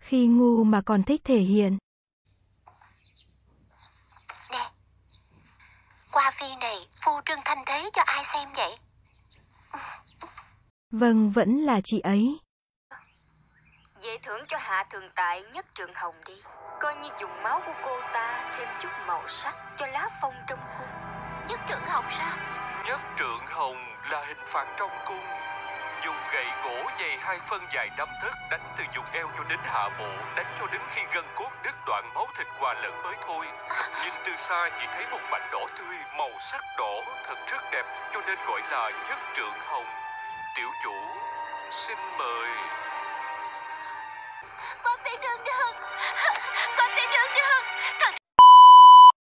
Khi ngu mà còn thích thể hiện. Nè, qua phi này phô trương thanh thế cho ai xem vậy? Vâng, vẫn là chị ấy. Vậy thưởng cho Hạ Thường Tại Nhất Trượng Hồng đi. Coi như dùng máu của cô ta thêm chút màu sắc cho lá phong trong cung. Nhất Trượng Hồng sao? Nhất Trượng Hồng là hình phạt trong cung. Dùng gậy gỗ dày 2 phân dài 5 tấc đánh từ vùng eo cho đến hạ bộ, đánh cho đến khi gân cốt đứt đoạn, máu thịt hòa lẫn mới thôi. Nhưng từ xa chỉ thấy một mảnh đỏ tươi, màu sắc đỏ thật rất đẹp, cho nên gọi là Nhất Trượng Hồng. Tiểu chủ, xin mời. Qua phi nương nương, qua phi nương nương, thần